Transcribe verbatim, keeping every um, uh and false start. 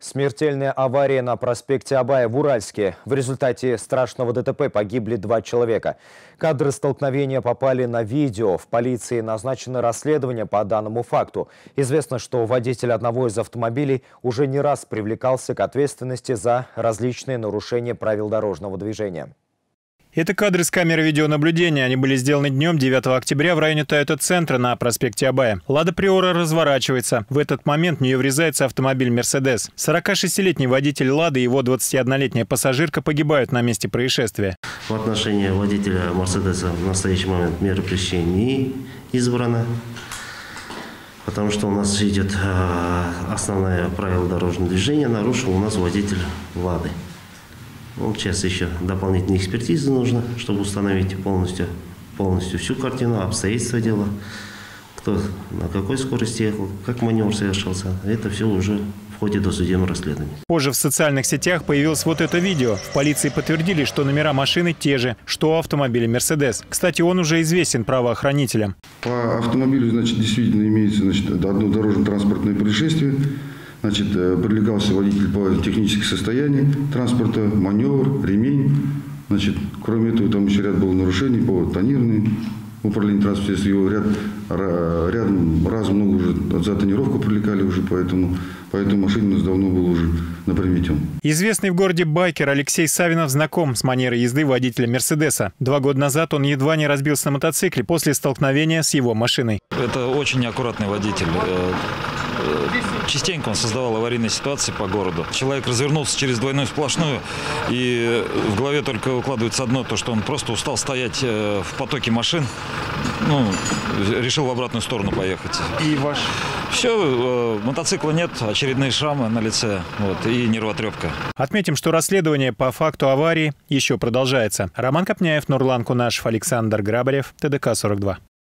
Смертельная авария на проспекте Абая в Уральске. В результате страшного ДТП погибли два человека. Кадры столкновения попали на видео. В полиции назначено расследование по данному факту. Известно, что водитель одного из автомобилей уже не раз привлекался к ответственности за различные нарушения правил дорожного движения. Это кадры с камеры видеонаблюдения. Они были сделаны днем девятого октября в районе Тойота-центра на проспекте Абая. Лада Приора разворачивается. В этот момент в нее врезается автомобиль «Мерседес». сорокашестилетний водитель «Лады» и его двадцатиоднолетняя пассажирка погибают на месте происшествия. В отношении водителя «Мерседеса» в настоящий момент меры пресечения не избрано, потому что у нас идет основное правило дорожного движения. Нарушил у нас водитель «Лады». Ну, сейчас еще дополнительные экспертизы нужно, чтобы установить полностью, полностью всю картину, обстоятельства дела, кто на какой скорости ехал, как маневр совершался. Это все уже в ходе досудебного расследования. Позже в социальных сетях появилось вот это видео. В полиции подтвердили, что номера машины те же, что у автомобиля «Мерседес». Кстати, он уже известен правоохранителям. По автомобилю, значит, действительно имеется, значит, одно дорожно-транспортное происшествие. Значит, привлекался водитель по техническому состоянию транспорта, маневр, ремень. Значит, кроме этого, там еще ряд было нарушений по тонированию, управлению транспорта. Его ряд, ряд раз много уже за тонировку привлекали уже, поэтому, поэтому машина у нас давно была уже на примете. Известный в городе байкер Алексей Савинов знаком с манерой езды водителя «Мерседеса». Два года назад он едва не разбился на мотоцикле после столкновения с его машиной. Это очень неаккуратный водитель. Частенько он создавал аварийные ситуации по городу. Человек развернулся через двойную сплошную, и в голове только укладывается одно, то, что он просто устал стоять в потоке машин, ну, решил в обратную сторону поехать. И ваш? Все, мотоцикла нет, очередные шрамы на лице, вот, и нервотрепка. Отметим, что расследование по факту аварии еще продолжается. Роман Копняев, Нурлан Кунашев, Александр Грабарев, ТДК сорок два.